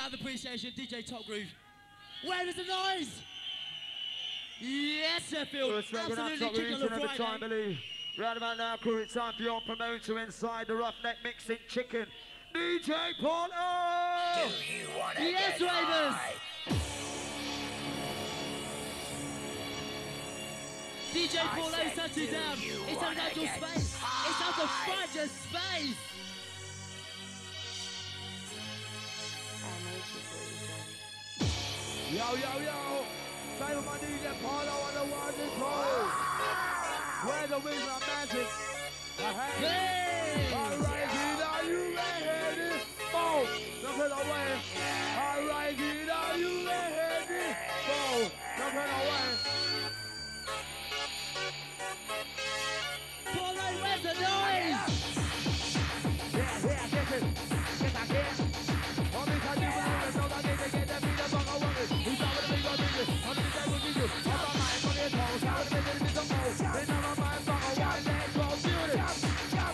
Round of appreciation, DJ Top Groove. Where is the noise? Yes, Sheffield. Absolutely kicking on the Friday. Right about now, crew, it's time for your promoter inside the Roughneck Mixing Chicken. DJ Paul. Do you want to yes, Ravens. DJ Paul O touches down. It's out of your space. It's out of Fudge's space. Yo, yo, yo. Say with my DJ Paulo on the one and two. Where the wings are magic. Hey! Alright, are you ready? Oh, look at the way. Alright, are you ready? Oh, look at the way. Paulo, where's the noise? Yeah, get it. Get that here. All these are you and know that they get that beat up on a woman. Who's out with the big old business? I'm the guy with you. I'm on my money toes. How to make it in the mode. They know my mind from a wide leg. Go shoot it. Jump.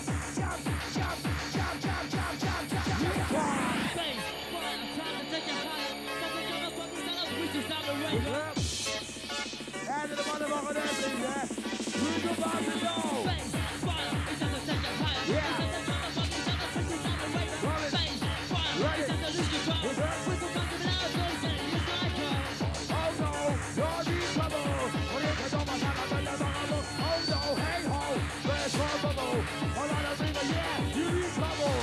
Space, fire, time to take a high. Fucking stand up, we just start the rain. And the motherfucker dancing, yeah. Who's about to go? Space, fire, it's just a take a high. Yeah. It's just a motherfucking stand up, we just start the rain. Space, fire, it's just a lose control. We can come to the house, so it's getting you cycle. Oh no, you're in trouble. When you can do my time, I'm going to go. Oh no, hey ho, there's trouble. All I know is yeah, you in trouble.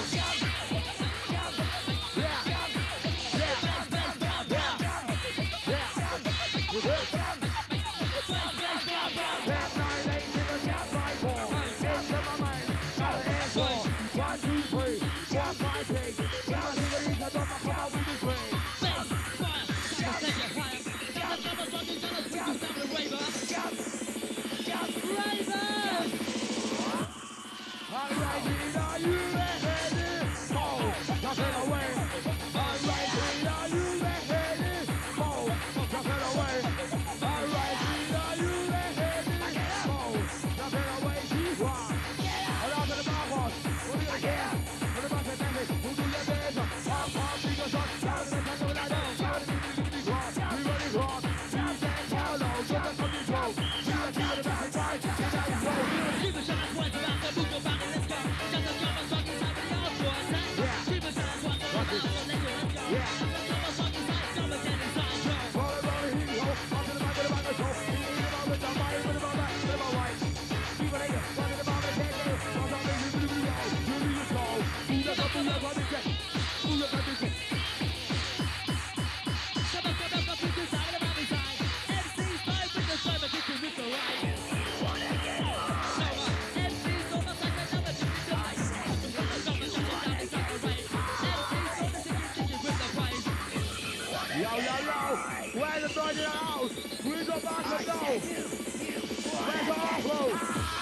Where's the side of the house? Where's the back of the door? Where's the offload?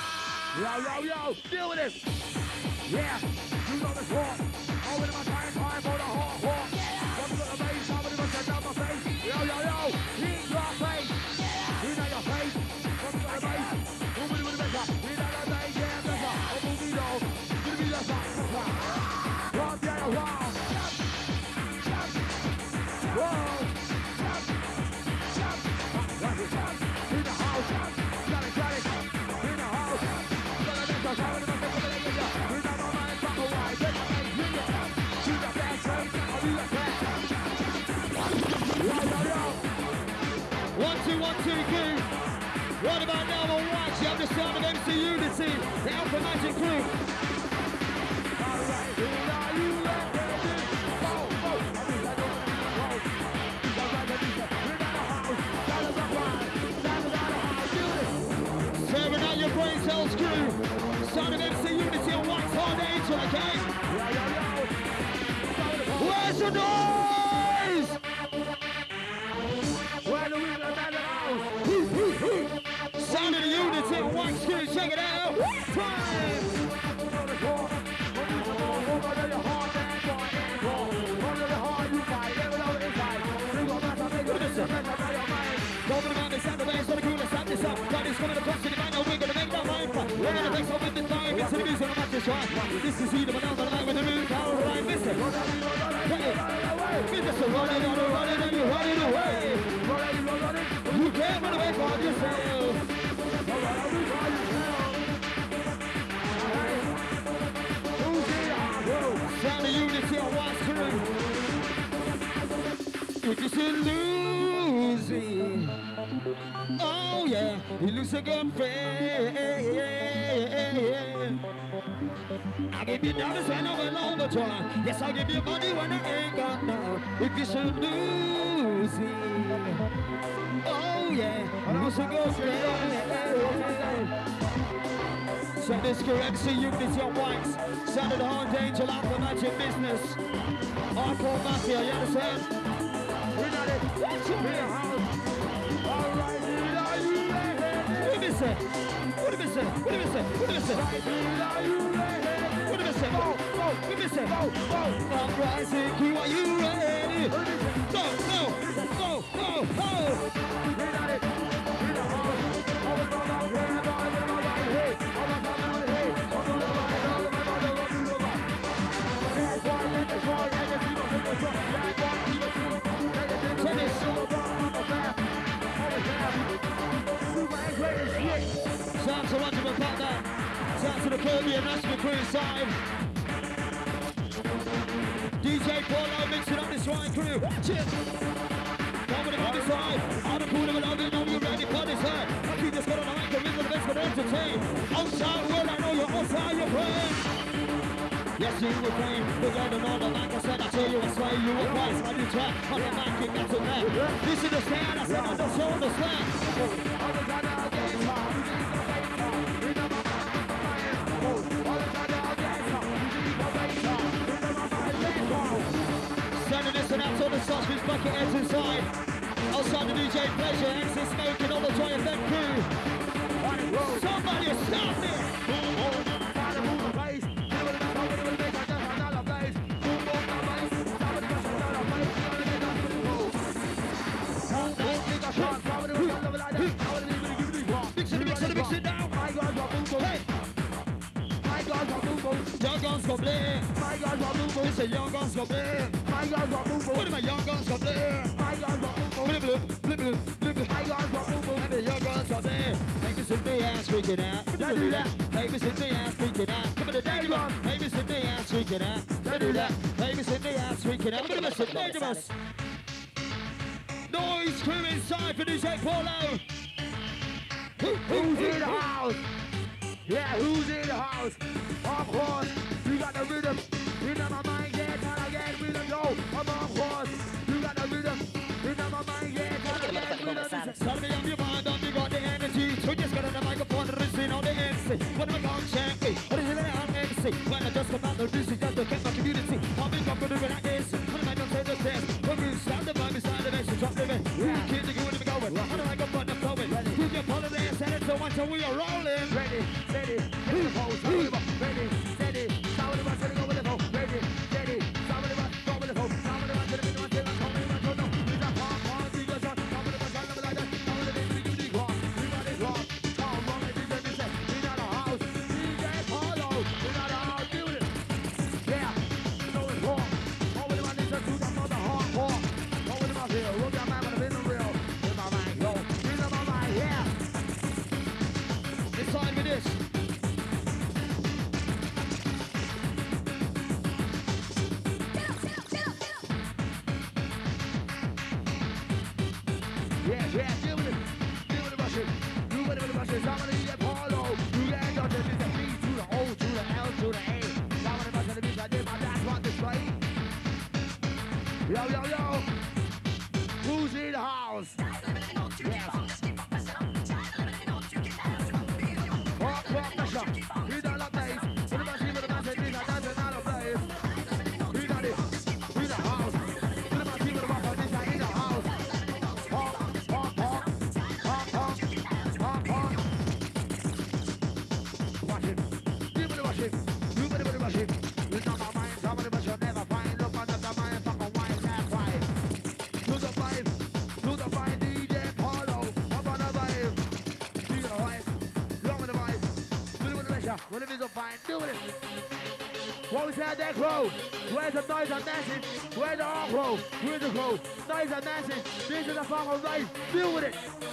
Yo, deal with it. Yeah, you know the score. Over to my time for the hard walk. Once you got the bass, somebody must have down my face. Yo, in your face. In your face. Once you got the bass, nobody would have better. In your face, yeah, better. Oh, movie dog. Give me the song. One day a while. Whoa. In the house, got it, in the house, got it, we got my mind from Hawaii, get my mind, you the best, I'll be the best. Yo. 1, 2, 1, 2, good. Right about now, I'm right, you have the sound of MC Unity, the Alpha Magic Crew. Alright, are you ready? Serving out your brain cells, crew. Sound of MC Unity and Wax Hard Angel, okay? Where's the noise? Where do we go down the house? Sound of the Unity and Wax crew, check it out. Time! Over the man, they sound the bass, gonna cool us out this up. God is coming across in the man, we're gonna make that mind fun. We're gonna take some with the time, into the music, I'm not just right. This is either another line with the move, alright, listen. Hey, with the So run it, and you run it away. You can't run away from yourself. Sound of unity on one crew. If you still losing, oh yeah, you lose a good friend. I'll give you dollars when I'm alone the time. Yes, I'll give you money when I ain't got none. If you should lose it, oh yeah, you lose a good friend. So this correct, see unity on whites. Sound of the hard angel out for magic business. Hardcore mafia, you understand? We're not it. Watch it. All right, are you ready? What did it say? What did it say? What did it say? What did it say? Are you ready? What did it say? Go, What did it say? go, go. I'm rising, Q, are you ready? Go, go, go, go, go. We're not it. We're not hard. Always on our way. Hey, always on our way. Shout to Roger McPartner. Shout to the Caribbean National Crew inside. DJ Paulo mixing up this wine crew. Cheers. Come with the body side. I'm the cool of a love, you know you're ready for this side. I keep this good on the mic, the rhythm, the best for entertain. Outside, well, I know you're outside your brain. Yes, you were playing, but I don't know the mic. I said, I tell you, I swear you were twice. I do try, on the mic, it got to that. This is the stand, I said, I don't show the stand. Sending this and out all the sausage bucket heads inside. Outside the DJ Pleasure, exit smoking all the Joy FM crew. Somebody stop me! Mix it down. Hey! Young guns go blare. It's a young guns go blare. What am I young guns go blare? Blip blip, blip blip, blip blip. And the young guns go blare. Maybe sit the ass freaking out. Do that. Maybe sit the ass freaking out. Come on the daddy one. Maybe sit the ass freaking out. Do that. Maybe sit the ass freaking out. Look at this, dangerous. Noise crew inside for DJ Paulo. Who's in the house? Yeah, who's in the house? Of course, you got the rhythm. In my mind, yeah, trying to get rhythm. Yo, I'm of course, you got the rhythm. In my mind, yeah, trying to get rhythm. Tell me on your mind, on you got the energy. So just got on the microphone, listening on the MC. What am I going to check? What is it on MC? When I just come out, this is just to get my community. I'll be going to do it like this. What am I going to say the test? When we start the vibe, inside the bass, drop the bass. Yeah, kids, you want to be going. How do I go for the flowing? You can follow the dance, and it's the one, so we are rolling. Ready, steady, hit the pose, ready, steady, stop with the rush, go with the pose, ready, steady, stop with the rush, go with the pose, stop with the rush, till the middle, until I'm coming, no, we got pop, we got shot, stop with the rush, love it like that, stop with the baby, give me the rock, we got this rock, come on, DJ, we say, we got a house, DJ Paulo, we got a house, do it, yeah, you know it's raw, over the money, just do the mother hardcore, over the mouth here, look at my man, I'm in the real, in my mind, yo, in my mind, yeah. Inside with this. Yeah, deal with the Russian. Do with the Russian. I'm gonna get Paulo. You get your to the B to the O to the L to the A. I'm gonna bust the beat. I did my dance rock this way. Yo, yo, yo. Who's in the house? Yes. Rock, pressure. We don't love bass. With the machine, with the machine, we got dancing out of place. We got it. We the house. With the machine, with the rock, this guy in the house. Watch it. Give me the rush it. You better rush it. You know my mind. Somebody but you'll never find. Look under the mind. Fucking wine. That's right. To the vibe, DJ Paulo. Up on the vibe. Do the vibe. Go with the vibe. Do it with the pressure. When it is a fine, do it. What was that crew? Where's the noise and dancing? Where's the all crew? Where's the crew? Noise and dancing. This is the fucking rave. Deal with it.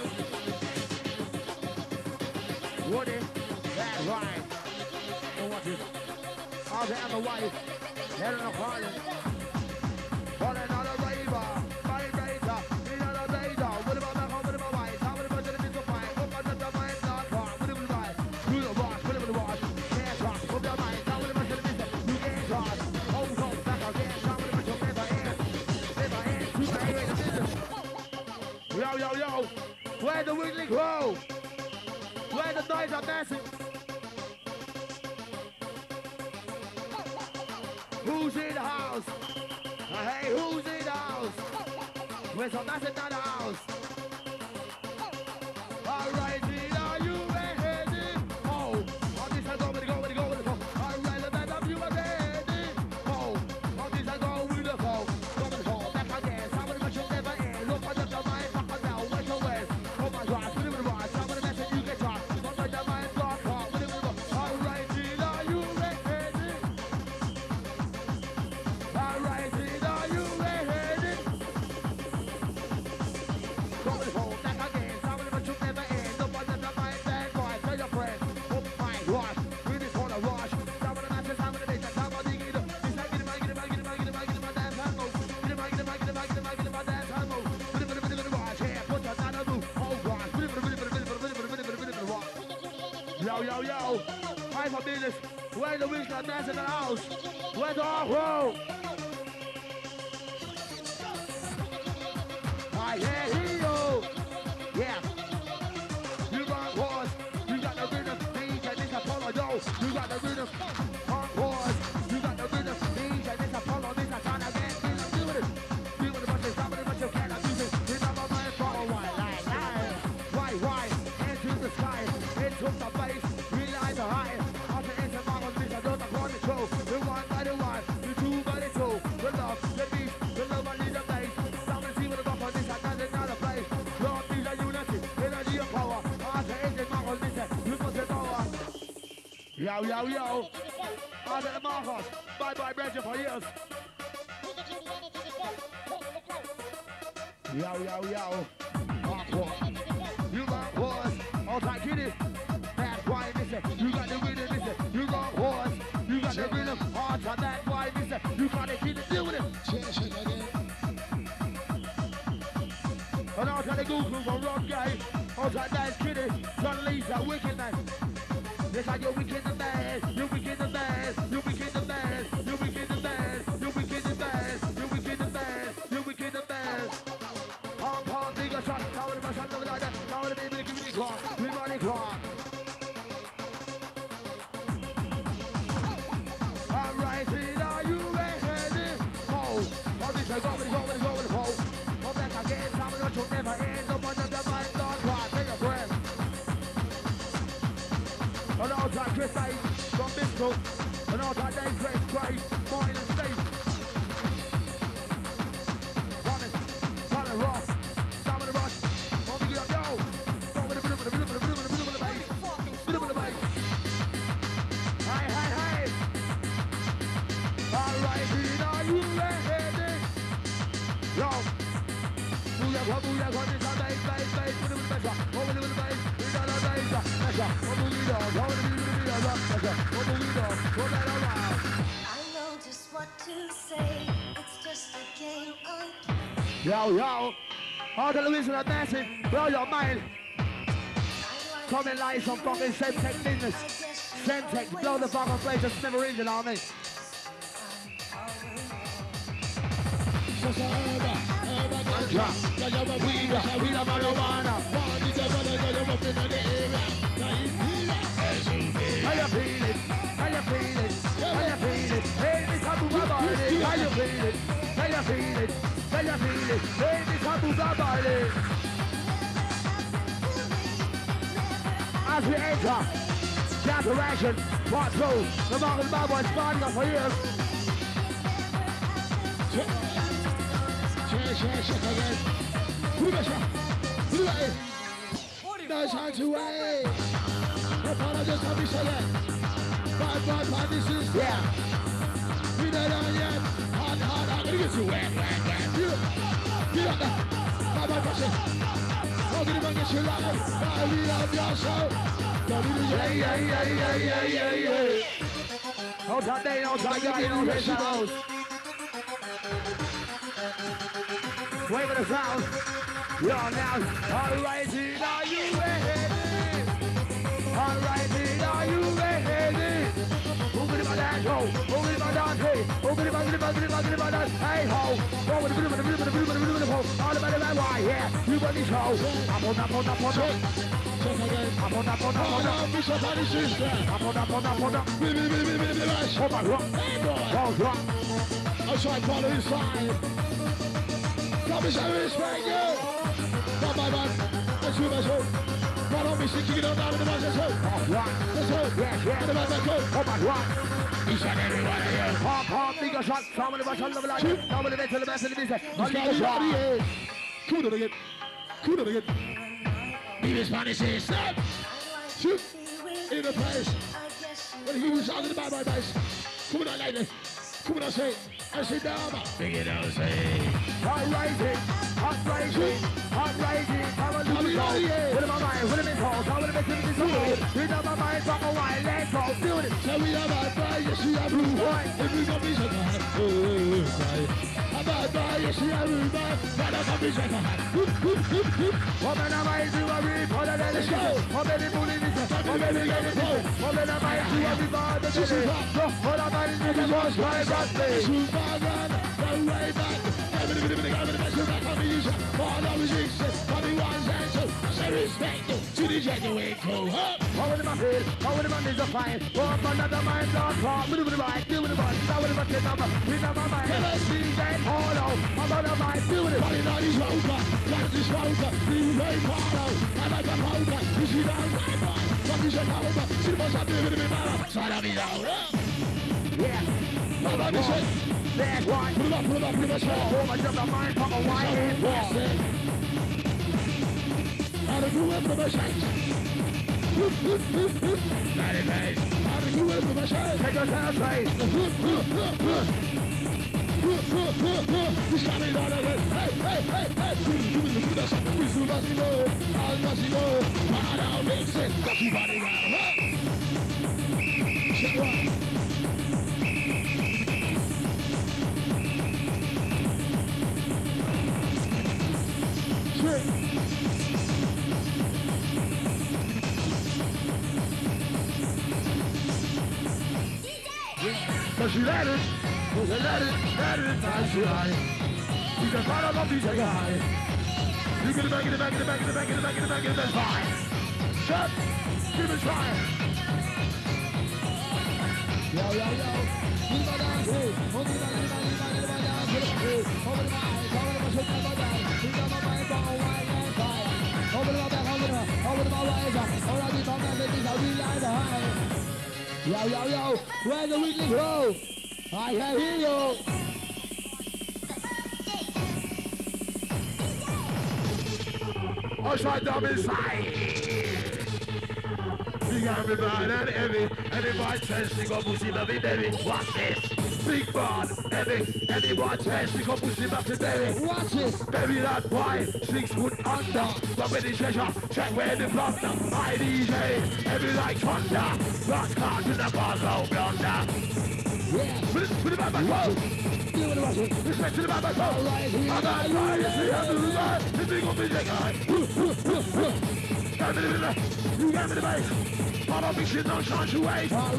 Woody, that's right. And watch it. I'll have the wife. Head on the party. What another raver. Vibrator. Another razor. What about my home? What about my wife? How many bunch of the fire? What about the mind? Not car. What about the wife? Do the wash. What about the wash? Can't talk. What about my mind? How many bunch of the you can't talk. Home, home, back again. How many bunch of never end. Never end. You can't hear the business. Yo, yo, yo. Where's the weekly crew? Where the noise are dancing? Who's in the house? Hey, who's in the house? Where's some dancing in the house? Alright, are you ready? Oh, on this I go with the go with the go with the go. Alright, let up you are ready. Oh, on this I go with the go. Go with the go, back again. Somebody must you never end. Look on your mind, fuck on down, where's your way? Oh my God, put it with the watch. Somebody message you get shot. Yo, yo, yo, time for business. Where's the weekly dance in the house? Where's the off-road? I hear you. Yeah. You got horse. You got the rhythm. DJ, this Apollo, yo. You got the rhythm. On horse. You got the rhythm. DJ, this Apollo, this I trying again. Do it. Do it a bunch of somebody, but you cannot do it. Remember my follow one. Why? Into the sky. Into the face. Realize the high. After into my own vision, don't afford the show. The one by the one. The two by the two. The love, the beat. The love, I need the bass. Somebody see what the bump on this. I can't another place. Lord, these are unity. Energy of power. After into my own vision. You must have power. Yo, yo, yo. After the Marcos. Bye-bye, Bridget, for years. Yo, yo, yo. You got horse. All tight, get it. That's why this is. You got the rhythm, this is. You got horse. You got the rhythm. All tight, that's why this is. You got to keep it, deal with it. And all tight, the Google from Rock Guy. All tight, that's Kitty. John Lisa, wicked man. This how you're wicked the best. You're wicked the best. You're wicked the best. You're wicked the best. You're wicked the best. You're wicked the best. You're wicked the best. Pom, bigger shot. Now with my shot over like that. Now with the baby, give me the clock. We run the clock. Alright, are you ready? Oh, all this I go with the pole. Come back again. Somebody don't you never end. No one of the mind don't cry. Take a breath. An all-time Chris A from Bristol. An all-time Dave Gray, Martin and Steve. Running Ross. Some of the rush. On the up, yo. Go with the bass. Hey. Alright, are you ready? Yo. Booyah, on this on bass. Put it with the bass. Over with the bass. We got a bass. I know just what to say. It's just a game of. Yo. All the Louisians are dancing. Blow your mind. Coming like some fucking Semtech business. Semtech, blow the fucking place. It's never in, you know what I mean? We the marijuana. How you feel it? Hey, Miss Abu Babali. How you feel it? Hey, Miss Abu Babali. As we enter, counteraction, part 2. The Marcus Bad Boys partying up for years. Check again. No time to wait. The apologies have me say it. Bad, this is yeah. there yet. Hard, I'm gonna get you wet. Get up there. Bye, Passion. I'm gonna get you live. We love your show. Yeah. Hold that day, hold that guy, hold that sound. Wave of the sound. You're now. Alright, are you ready? Alright, are you ready? Open my dance, ho. Open my dance, hey. Open my dance, hey, ho. All about the right, yeah. You got this, ho. I'm on. I'll try to follow his side. Come and show respect, you. Come on, man. Let's move us home. Come on, be kicking it down in the back. Let's go. Let's go. In the back, let's go. Come on, right. He's shot everyone here. Pop, bigger shot. Some of the back, some of the back. Some of the back, some of the back, some of the back. Come on again. Leave his money, say stop. Shoot. In the place. When he was out of the bye-bye base. Come on, lady. Come on, say. I say down. Big it out, say. Hot rising. Come on, do it all. Put in my mind, put him in calls. How would it make him this way? Read out my mind, fuck a white, let's go. Do it. So we have a bye, yes, we have blue white. If we got me, so I'm a bye, yes, we have blue white. But I'm a bitch, I can't. What man am I to a reap? What a let's go. What many bullies is it? What many get it? What man am I to a reap? What am I to the most my birthday? Superman, go way back. Everybody got the best of that combination. All of his exes, money ones and two. Say respect to the genuine crew. How would my feel? How would my knees are fine? Walk another mind, not talk. With the right, do with the body. Now with the bucket number. We know my mind. DJ Polo. I'm on the mind, do with it. Body not his rover. Like this rover. We way Polo. I like a rover. You see that right boy. What is your rover? See the boss I do with the man. Side of his own. Yeah. Hold on, this way. That's why. Put him up. Oh, my job, mind, fuck a white head wall. How to do it for my shite. Very nice. How to do it for my shite. Take your time, right? He's coming on again. Hey. Do us something. We do Massimo. Al Massimo. Para mix it. Got you body now. Check one. Cause you let it, that's right. You can find out DJ guy. You get it back, that's fine. Shut, give it a try. Yo. Give my dance, hey. Hold my dance. Hold my eyes, hold my shit, my dance. Give my mind, ball, wine, and fire. Hold my back, hold my ways. Hold on, keep on that, this is how we lie behind. Yo, where's the weekly crow? I can hear you. I shot down inside. You got me bad and heavy. Everybody says she got pussy lovey baby. Watch this. Big bad, heavy. Everybody says she got pussy lovey baby. Watch this. Baby that boy, 6 foot under. But when the treasure, check where the plunder. My DJ, heavy like thunder. Rock hard to the bars, oh blunder. Yeah. Put it back, whoa. Do it, watch it. Respect to the back, whoa. All right, here I'm not trying to see how to do that. The big old music guy. You got me the bass. All of me shit don't change your ways. I'm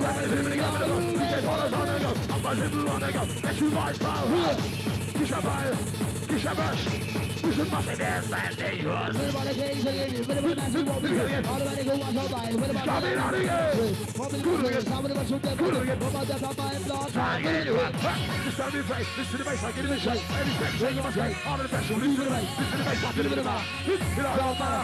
buzzing blue on the go. Let's you guys power. Kiss your fire. Kiss your brush. We should must be there, man. There you are. Everybody can say it. Everybody can say it. Everybody go on the line. Stop it out again. Try again, you are. Just don't be afraid. Listen to the bass, I get it in shape. Every step, take your must say. I'm the best, you'll lose the bass. Listen to the bass, I get it in the bar. It don't matter.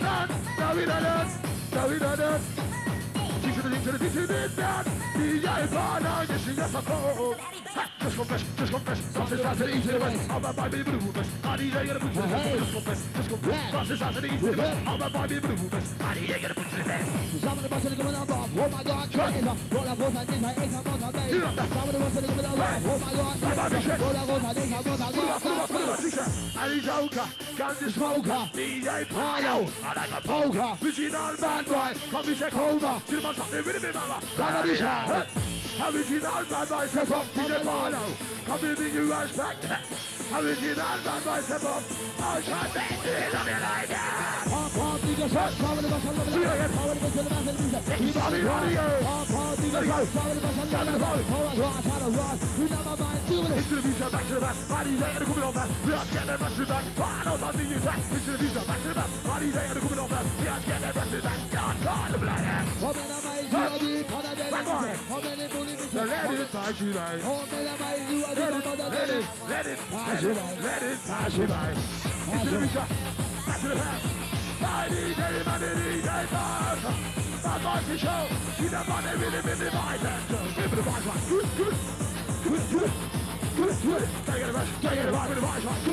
done. Now we done it. Now we done it. Teach it down. DJ Barno, yes, yes, of course. Just confess. Something's out to the east to the west. I'm a baby movement. I need to get a put to the best. Just confess. Something's out to the east to the west. I'm a baby movement. I need to get a put to the best. Some of the buses are coming out of. Oh my God, crazy. Roll up, I think I ain't come out of bed. Some of the buses are coming out of. Oh my God, roll up, I think I'm out of bed. Ali Joker, Gundy Smoker, DJ Barno, I like a poker. Original bad boy, come and take over. See the man something with me, mama. Original bad boy, step up, DJ Barno. Come in the new respect. Original bad boy, step up. I'll try to make it on your life. Pop, DJ Shot, some of the buses are coming out of. Some of the buses are coming out of. Keep on it, on you. Pop, DJ Shot, some of the buses are coming out of. Oh my God, I'm trying to run. You never mind, do it. Into the future, back to the back. Body day and the coming on back. We are getting back to the back. Barno's on the new track. Into the future, back to the back. Body day and the coming on back. We are getting back to the back. God, the black ass. Come in, I'm a you, come in, Back on it. come in, bully me. Let it pass you by. Come in, I'm a you, Let it pass you by. Into the future, back to the back. Body day, money day, pass. My voice is show. See the money really, really nice. Give me the voice one. Good. Take it right with the voice one.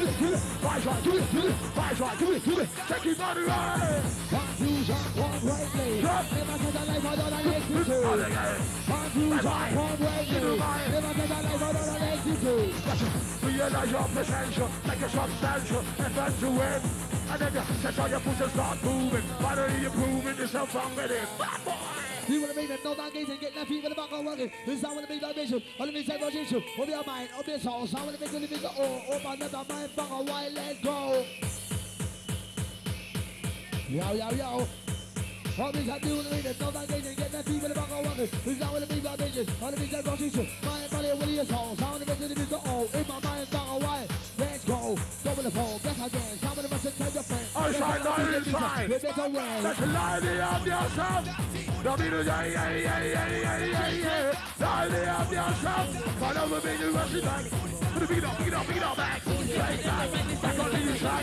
Good. Take it money right. Confusion, one way play. Never said a life, I don't like you too. Confusion, one way play. Never said a life, I don't like you too. Realize your potential, make it substantial, and then to win. And then you set all your foot and start moving. Finally you're proving yourself wrong with it. Bad boy! You wanna make them know that gaze and get their feet with the back of working. This sound with the big vibration, on the inside position. Open your mind, open your soul. Sound with the big of the big open never mind, fuck a while, let go. Yo. All these have to do with it, know that gaze and get their feet with the back of working. This sound with the big vibration, on the inside position. Mind, body, will your soul. Sound with the big of the big in my mind, fuck a while, let's go. Double the phone, back again. Sound with the message, tell your friend. Outside, not inside. That's a lie of yourself. Don't be the yeah. Lie of yourself. Find over me, you rush it back. Pick it up, back. Back on the inside.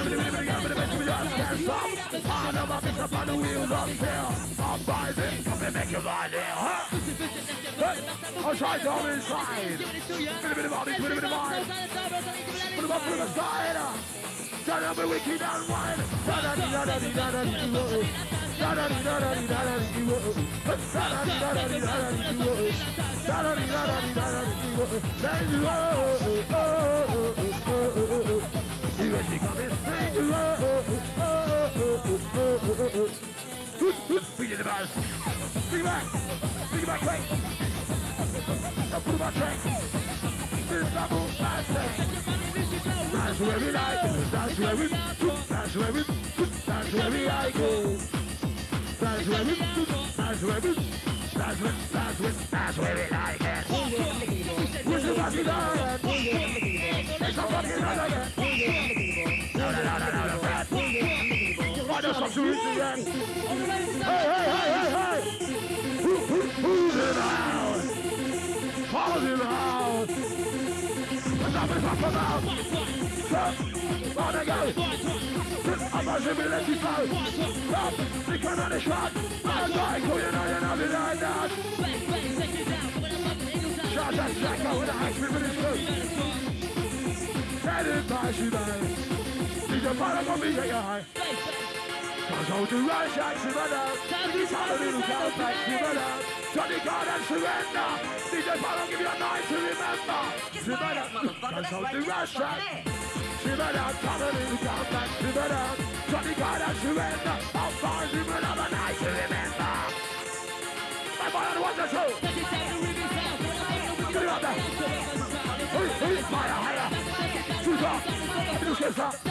I know my bitch up on the wheels up here. I'm rising, come and make your ride here. I'll try to go inside. Put a bit of body, put a bit of mind. Put him up to the side. Turn up a wicked and wine. Bring it back. Bring it back, quick. Now put it back, quick. This double master. That's where we like it. That's where we like it. That's where we like it. That's where we like it. Where's the fucking dog? It's a fucking dog. No. Why does some to eat again? Hey. Who's in the house? Paul's in the house. What's up with the mouth? On the go. I'm a civility foul. Stop. They come on the shot. I'm going to you know the like that. Shot that jack with a high speed with his foot. Let it pass you by. Need to follow for me, say hi. Cause all the right shots you run out. These are the little girls back you run out. Johnny God and surrender. Need to follow, give you a night to remember. Cause all the right shots. She run out, come a little girls back you run out. Johnny God and surrender. How far you run out a night to remember. My boy on the water show. Get it out there. Who's fire higher? Shoot up. Shoot up.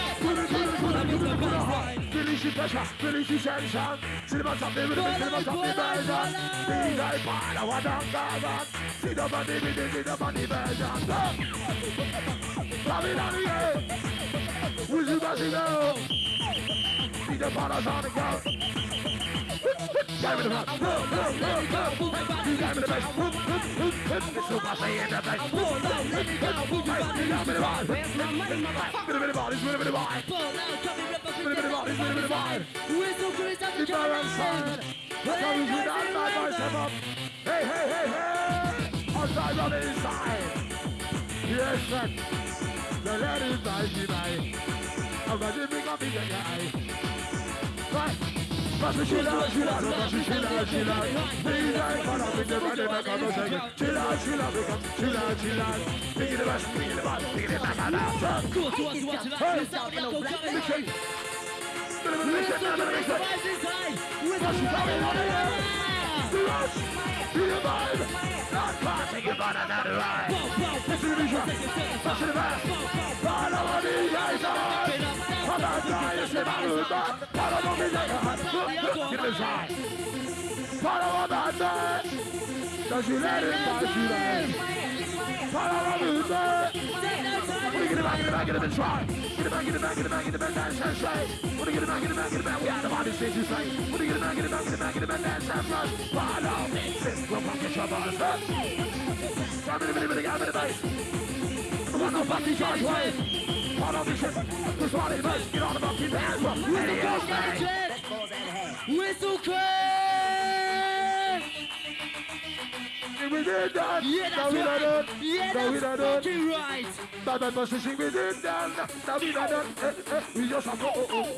Release the pressure, release the tension. See the something with the version. Be like part of what I'm gathered. See the money version. Come in on the air. Who's the best in the See the part of the go. Give me the bass. You give me the bass. It's so much in the bass. Give me the bass. Give me the bodies, give me the bodies. Give me the bodies, give me the bodies. Keep our inside. Come with that bad boy, step up. Hey, hey, hey, hey. Outside on the inside. Yes, man. The lady by the way. I'm going to pick up the guy. Right. But she loves, she loves, she loves, she loves. Please, I follow me, the body back on the second. She loves, she loves, she loves, she loves. Pick it up, pick it up, pick it back on the Go to us, watch it out, yourself, and go come in. What's she coming on here? The rush, the vibe, not passing your body down the ride. This is the vision, touch the back. Follow on the guys on. Come on, guys, it's about to back. Follow on the guys on. Get inside. Follow on that man. Does you let it pass you down? Follow on the man. Get it back, get it back, get it back, try. Get it back, get it back, get it back, get it back, dance and say. Get it back, get it back, get it back. We are the body stage to say. Get it back, get it back, get it back, get it back, dance and flush. Follow me, sis, we'll fuck each other. Grab it, grab it, bass. Come on, no fucking charge way. Follow me, shit. Push on it, bass. Get on the fucking dance. Whistle crack! We did that. Yeah, that's right. Yeah, that's fucking right. Bad position, we did that. Now we done that. We just have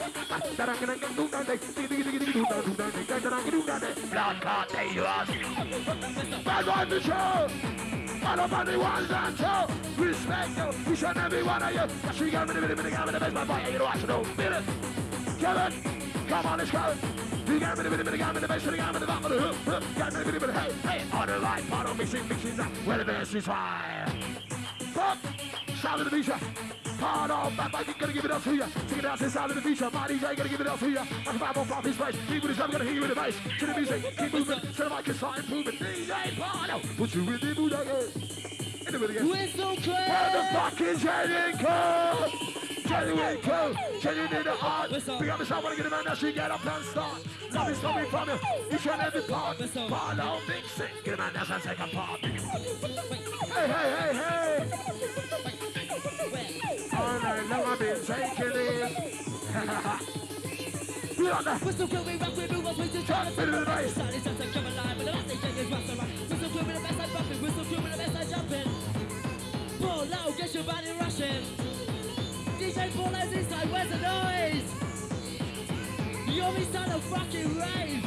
blood clot dangerous. Bad on the show. All up on the ones and two. Respect you. We should every one of you. She got me the best. My boy, you know what to do. Feel it. Kevin, come on, let's go. You got me the best, you got me the back of the hook. Got me the hey, hey, on the right, follow me, mixing that. Where the best is high. Fuck, shout of the feature. Part of that, I'm gonna give it up to you. Take it out inside of the feature. My DJ gonna give it up to you. I'm about to pop his face. People is I'm gonna hear you in the bass. To the music, keep moving. So the mic is start improving. DJ Pardo, put you in the mood again. Whistle crack! Where the fuck is Jenny? Genuine cool, genuine in the heart. Big up yourself, wanna get a man that she get up and start. Love is coming from you, each and every part. Follow, mix it, get a man that's take a part. Hey, hey, hey, hey. All night long I've been taking it. We on that. Whistle crack, we rock, we move, we just try to bit of the bass. Starting to come alive, but the last thing is rock around. Whistle crack with the best, I'm bumping. Whistle crack with the best, I'm jumping. Pull low, get your body rushing. DJ Paulo's inside, where's the noise? You're me son of fucking rave.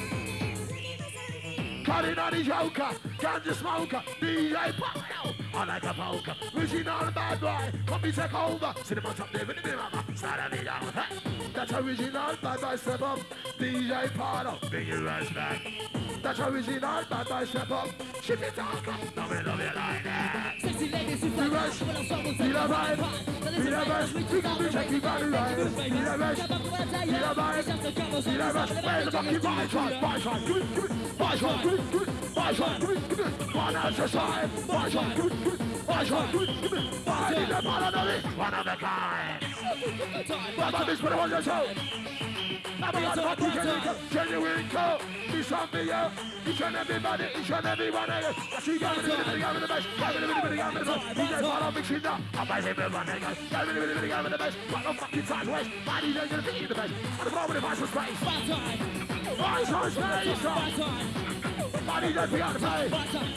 Cutting on the joker, ganja smoker, DJ Paulo. I like a poker, original bad boy. Come me take over. See the man up there with the mirror. Start a video. That's original bad boy step up. DJ Paulo, bring your ass back. That's original bad boy step up. Ship it talk up. Love it like that. Sexy ladies who fly rush. when I'm trouble. Feel the vibe. Feel the vibe. We gon' be checking body right. Feel the rush. Feel the vibe. Feel the rush. Where's the fucking buy shot? Buy shot. Give it. Buy shot. Give it. Buy shot. Give it. One at a time. Buy shot. Give it. Buy shot. Give it. Buy it. One of a kind. What about this? What about this? I'm a lot of fucking genuine cool. Be something else. Each and everybody, each and everyone else. She got me the best, got me the best. DJ Paulo mixing up. I'm by the one nigga. Got me the best. What the fucking sideways? My DJ's gonna be the best. On the moment, if I should space. I should space. My DJ's be on the play.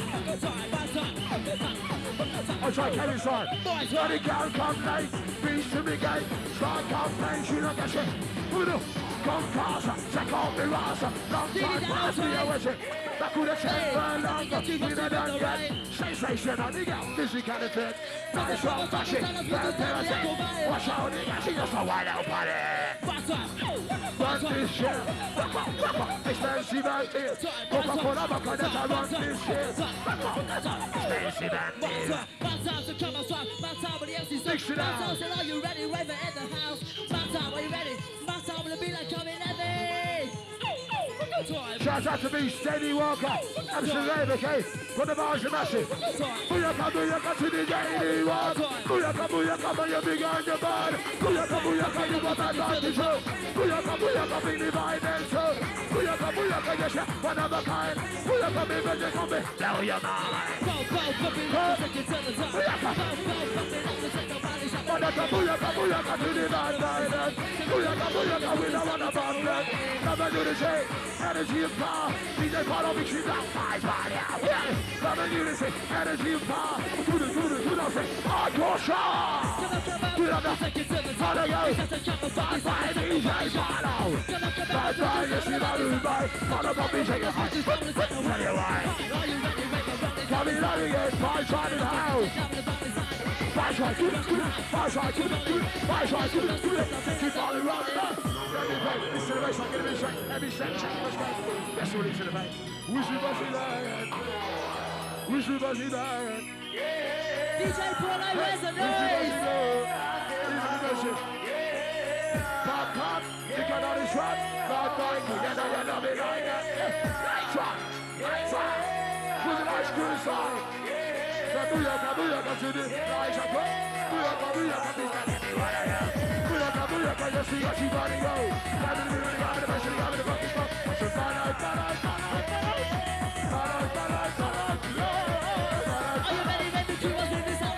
I try carry side. Let it go, come late. Reach to me gate. Try complain, she don't get shit. Con casa, se come rasa, non fai quasi a wish that could have changed longer, we don't get sensational, nigga, this is kind of fit, not a strong fashion, well, parasite, watch out, nigga, she just a wide out party. Run this shit, expensive out here, Coca-Cola, vodka, that's a run this shit, expensive out here. Mix it out. Are you ready? Raver in the house. Matter, are you ready? Matter, I'm gonna be like coming heavy. Shout out to me, Steady Walker, absolutely, okay? Put the bars in massive. Booyaka to the JD Walker. Booyaka, when you're big on your body. Booyaka, you got that body too. Booyaka, bring the vibe in too. Booyaka, booyaka, yes, one of a kind. Booyaka, baby, just come me. Blow your mind. Go, pop it up, take it to the top. Booyaka. Pop it up, take nobody shot. Booyaka, booyaka, booyaka, to the bad side. Booyaka, booyaka, we don't want a bomb. Never do the same. Energy of power. DJ follow me, she's out. Five body out. Never do the same. Energy of power. Do the same. Hardcore shot. Do the Take it to the top. follow you. Just a couple of Bad body, DJ follow. Bad body, yes, you know the vibe. Follow me, DJ follow. Tell you why. Coming out again, five side in the house. Five side, do it. Five side, do it. Five side, do it. Keep on the road. This is the race, I'm going to be straight. Every step, check, let's go. That's what it's in the bay. Wish you was in there. Wish you was in there. DJ Paulo, where's the noise? Pop, pop, you got on this run. Bad boy, together, you know me like that. Nice one, nice one. With a nice crew song. Booyaka, booyaka to the nice one. Booyaka, booyaka, booyaka. Booyaka, booyaka, you see what you gotta go. Grab it, grab it, grab it, grab it, grab it, grab it. So far out, far out, far out, far out. Far out, far out, far out. Are you ready, baby? Keep on doing this.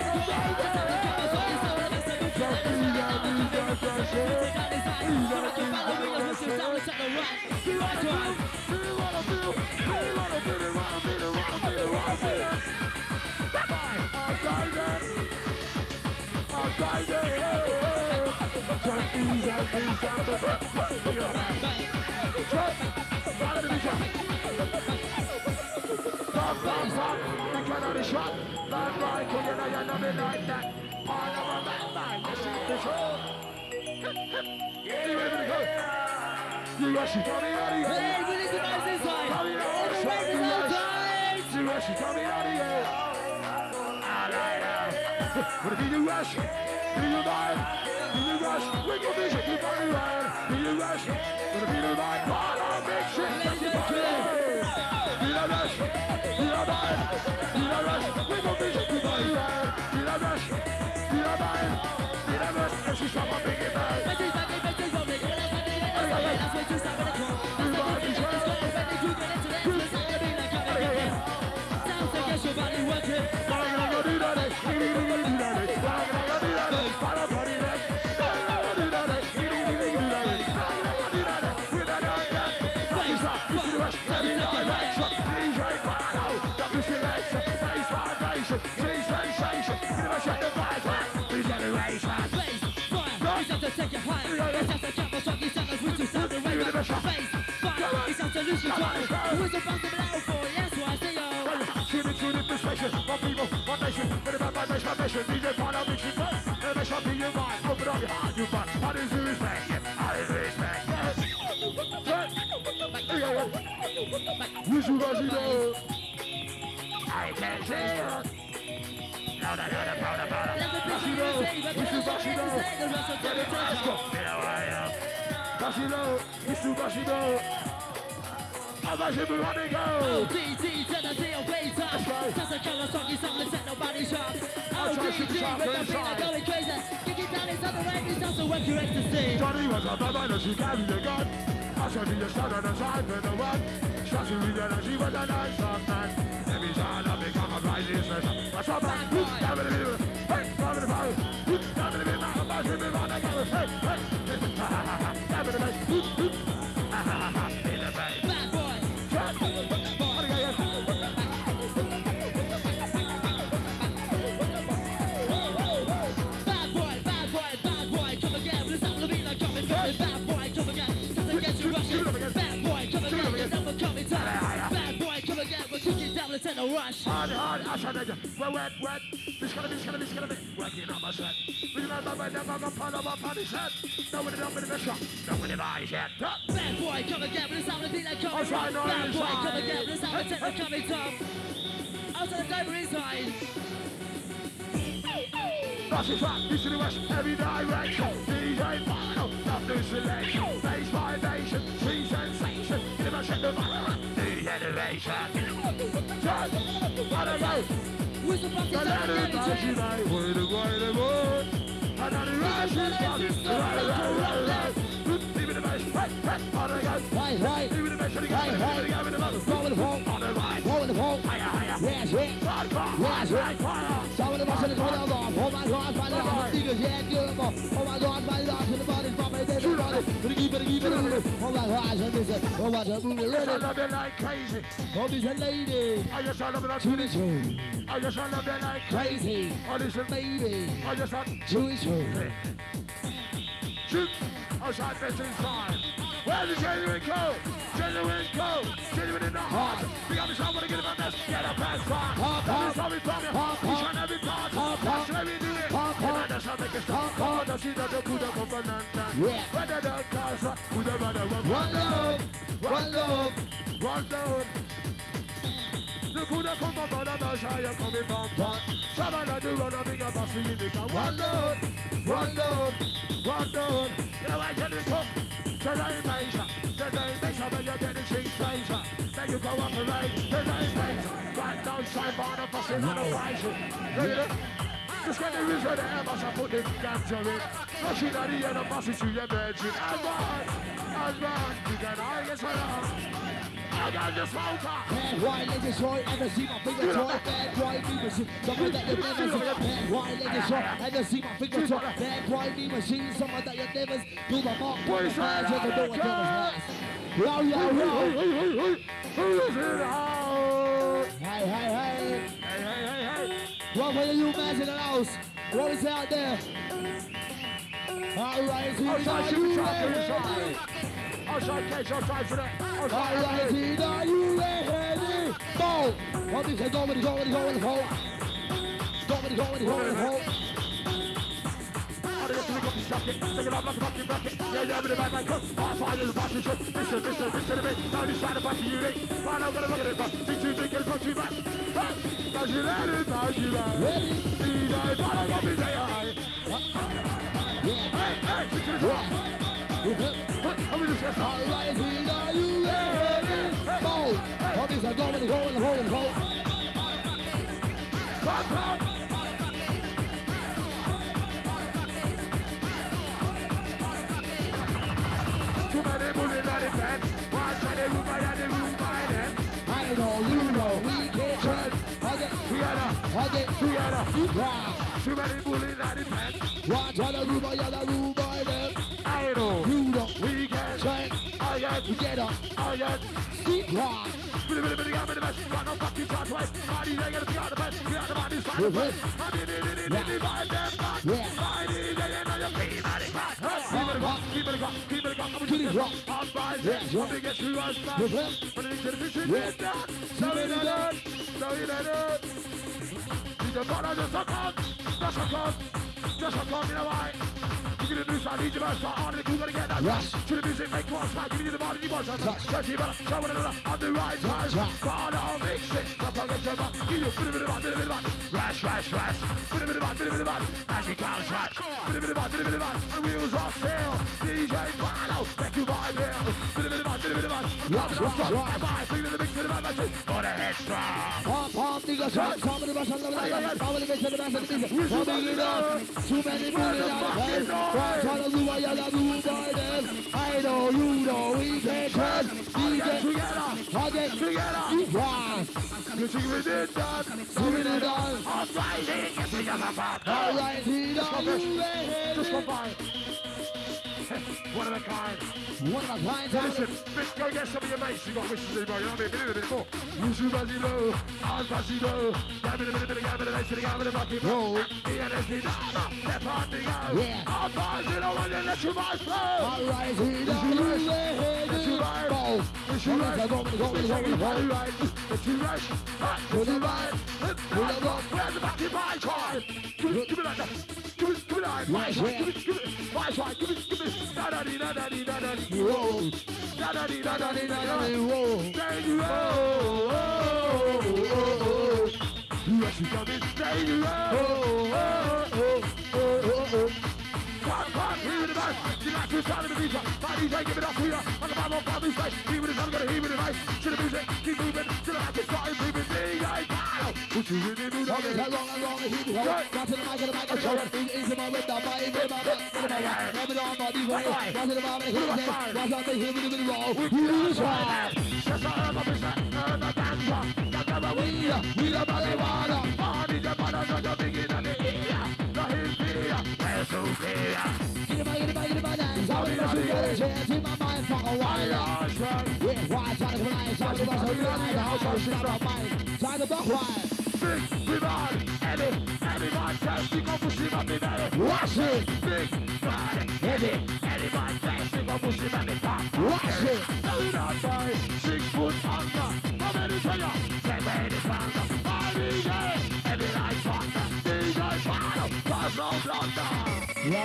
You rush it, coming out of here. Hey, release the noise inside. All the way to the outside. You rush it, coming out of here. What do you rush? Do you mind? Do you rush? Wiggle vision, keep on the run. Do you rush? What do you mind? Follow big shit. Do you rush? Do you mind? Do you rush? Wiggle vision, keep on the run. Do you rush? Do you mind? Do you rush? And she's from a big man. That's what you stop at the club. That's what you do. It's going ready to get into that. It's not gonna be like I'm sounds like get your body working. Take your high. It's just a couple of talking seconds with you sound the right face. Fire, it's not to lose control. Who's the boss of the loud boy? That's why I say yo. Shooting the persuasion, one people, one nation, but about my mission, DJ follow me, she's first, and I shall be your mind, open up your heart, you find, how does you respect, how does you respect, Wish you was you I can't say it. Oh, DT to the deal, wait up. Just a couple of talking something, set nobody sharp. Oh, DT, with the beat going crazy. Kick it down, it's on the right, it's also what you ecstasy. Johnny was a bad man, she carried a gun. I shall be a shot on the side for the one. Shotty with her, she was a nice soft man. Every time I become a rising session. I saw back, down in the middle. Hey, down in the bottom. Down in the middle, I'm about to be on the gallows. Hey, hey, down in the base. In the base. Bad boy. Bad boy, come again. With the sound of the beat, like coming from. Bad boy, come again. Cause I get you rushing. Bad boy, come again. Cause I'm coming down. Bad boy, come again. We're kicking down, let's take a rush. Hard, I shall make it. Wet. It's gonna be. Working on my set. We're gonna follow up on the set. Nobody up in the shop. Nobody buys yet. Bad boy, come again. With the sound of the beat, like coming from. Bad boy, come again. With the sound of the techno coming down. Outside the diver inside. That's it, right, east to the west, every direction. DJ final, love new selection. Bass vibration, tree sensation. Give a shit the vibe, new generation. I don't know. Who's the fucking I let it touch you like, where the wood. I know the rush is coming. Right. Leave it the base, right, on the go. Right. Leave it the base, with the phone. Go with the phone. Yes, yes. Yes, yes. Some of the muscle is on the ball. Oh my God, my God. Niggas, yeah, beautiful. Oh my God, my God. To the body, from my day, the body. To the keep it. Oh my God, so this is. Oh my God, move it. I love you like crazy. Oh, this is a lady. I just love you like To the true. I just love you like Crazy. Oh, this is Baby. I just love To the true. shoot. Outside this inside. Where's the genuine go? Genuine go. Genuine in the heart. We got the shot, wanna get about this. Get up and start. That's how we from you. We try every part. That's why we do it. And that's how make it stop. That's it, that's the good of banana. Yeah. Whether the cars, who the brother one love. One love. one love. The good of banana, that's how you're coming from. Somebody do run a bigger boss in the car. One love. One love. One love. You know I tell you talk. Today major, but you're getting cheap treasure. Then you go up the rain, today major. Right down side bar, the fussing on the rising. Look at it. Just get the reason the air must have put the ganja in. Rushing at the end of buses to your bedroom. I'm right, you can I guess I got the smoker. Bad white leg destroy, ever see my finger toy. Bad white knee machine, someone that you never see. Bad white leg destroy, ever see my finger toy. Bad white knee machine, someone that you never do the mark. Boys, Yo, yo, yo. Who is it out? Hey, hey, hey. Hey. What for you guys in the house? What is out there? Alright, so Outside, you inside. Outside cage, outside for that. Alright, so are you ready? Go! What is it? Go with the hole. Go with the hole. Take it off like a fucking bucket. Yeah, with the bad man cook. I find it a fucking shit. Listen to me. Now you try to fucking you need. Find out what I'm looking at. Think you think it'll put you back. Does you let it pass you back? Ready? See that, but I'm gonna be there. Hey, stick to the top. How many just Alright, so are you ready? Go! What is it? Go with the hole. Come. Too many bullies on the bed. One side of the room, by the room, by them. I know, you know, we can't trust. Hug it, Together. Too many bullies on the bed. Watch on the room, by them. I know. You know, We can. train, I got. together, I got. deep rock. Got no fucking chance, right? Body, they gotta be out of bed. We out of body, side of bed. Keep it going. Keep it rock. On by them. When they get to us, man. When they get to vision, get down. So in the dirt. The bottom just a con. Just a con, you know why? You get a new side, need your verse, on it, you gotta get that rush. To the music, make one side, give me the body, you want to touch you better, show one another, on the right side. But I'll mix it, don't forget your back, give you a bit of it, rash. Bit of it, as he comes right. Bit of it, and wheels off still. DJ Pano, make you vibe here. Bit of it, bring the mix to the message, for the head strong. Pop, nigga, shot, some of the bus on the line. How many guys in the bus on the music? Coming it up, too many bullies on the head. Watch on the room, by them. I know, you know, we can trust. DJ, hug it, deep rock. You think we did that? Doing it all. On Friday, get to your mouth. Alright, he done, you ready? Just come by. One of a kind. One of a kind, Listen, bitch, go get some of your mates. You got wishes in, bro. You know what I mean? A bit more. You should as you know. I'm as you know. Gab it a bit, gab it a nice, gab it a fucking roll. Step on the go. Yeah. I'm fine, you know what? Let you ride slow. Alright, he done, you ready? Let you ride. Go. Let you ride. Go. Let you ride. Let you rush. Let you ride. Where's the fucking bike time? Give me like that. Give me like that. Give me. Bike time. Give me. Da-da-dee. Roll. Da-da-dee. Roll. There you go. Yes, you got it. There you go. Come, here with the bass. You like to sound of the beat. Body, give it up here. On the bottom of Bobby's face. He with his, I'm gonna hear with the nice. To the music, keep moving. To the back, it's starting moving. DJ Pano. Put you in the mood Hold it again. long and long, keep it hold. Got to the mic, show it. Easy man with the mic, with my back. Never on body way. Got to the mic, hit it. Got on the hip, with the roll. You lose one. Just a herb of his herb of dancer. We the marijuana. Party the mother, not the beginning of the ear. The history, we're so clear. Get it by dance. I'm gonna shoot you a chance in my mind for a while. Yeah, why trying to fly? Somebody must have realized how to stop my mind. Try to buck wild. Big, rival, everyone testing on pushing up the belly. Watch it. Big, bad, heavy, everyone testing on pushing up the top. Watch it. No, not by 6 foot under. How many tell you? 7 pounder. DJ, every night thunder. DJ, final, cause no blunder. Yo.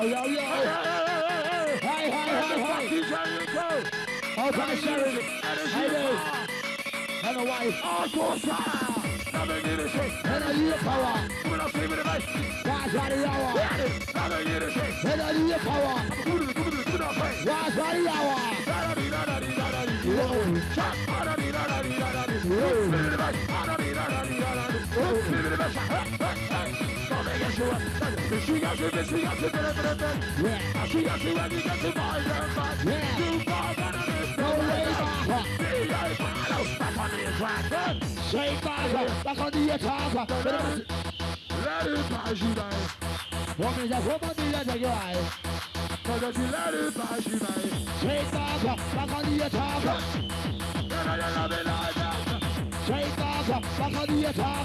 Hey. DJ, you go. Oh, come and share it. Hey, dude. And a wife. Hardcore style. Never need a shake. And a year power. Coming up, give it a bite. Watch by the hour. Never need a shake. And a year power. Come on, play. Watch by the hour. Shake back on the attack. Let it pass you by. Woman is a woman, that's a guy. Let it pass you by. Shake back on the attack. Shake back on the attack.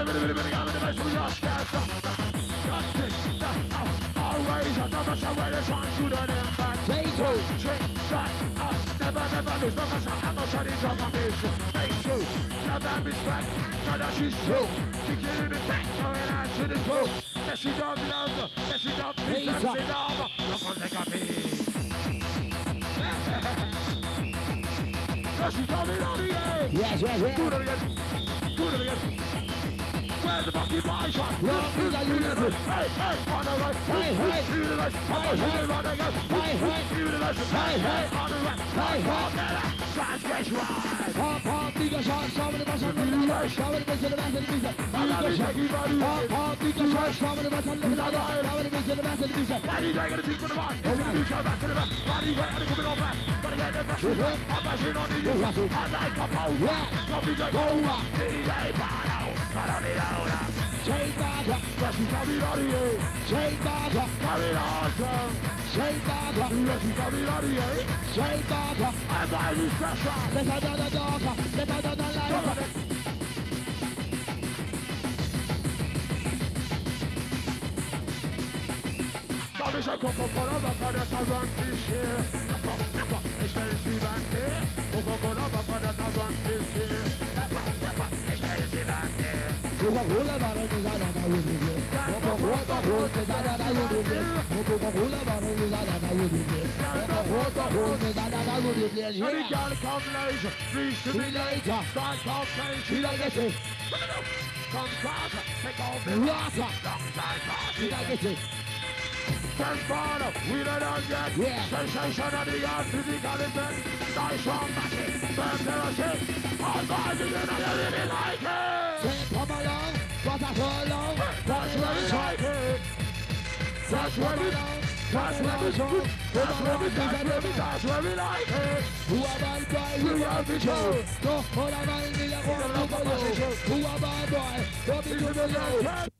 Always another somewhere that's on to the back. Take two. Shake that up. Never lose the muscle. I'm not shutting from my mission. Take two. Now that is back. Now that she's true. She can't even back. Going out to the crew. That she don't love her. That she don't miss her. She love her. Look on the copy. That she coming on the air. Yes. Do it again. Where's the fucking boy shot? Hey, on the right. Hey. Universe. On the right again. Universe. On the right. Transgress right. Pop, bigger shot, somebody must have been the rush. Somebody must have been the visa. Pop, bigger shot, somebody must have been the rush. Somebody must have been the visa. Why do you take it from the back? You come back to the back. Why do you wait and come back? Gotta get the best. I'm bashing on the I like a power. Copy the goal. DJ Pano. Gotta be louder. Shake back, Yes, you got me out of here. shake back, Carry it awesome. shake back, Yes, you got me out of here. shake back. I'm by this pressure. Let her down the dog, let her down the Come line. on. Dame esa coca-cola para salvar this year. Ich stell sie back here. Coca-Cola para salvar this year. Ich stell sie back here. Coca-Cola para usar na UDG. Coca-Cola para usar na UDG. Coca-Cola para usar na UDG. Coca-Cola para usar na UDG. Any girl come later, please to me later. Start talking, she like it. Come closer, take off the Rasa, long time. she like it. Transformer, we don't know yet. Yeah. Sensation of the art, physical event. Nice on magic, burn terrorist. I'm rising and I really like it. Say come along, what I call long. That's where we like it. That's where we like it. That's where we like it. That's where we like it. That's where we like it. Who am I boy? Who am I show? No, all I'm in the world. Who am I boy? Don't be to the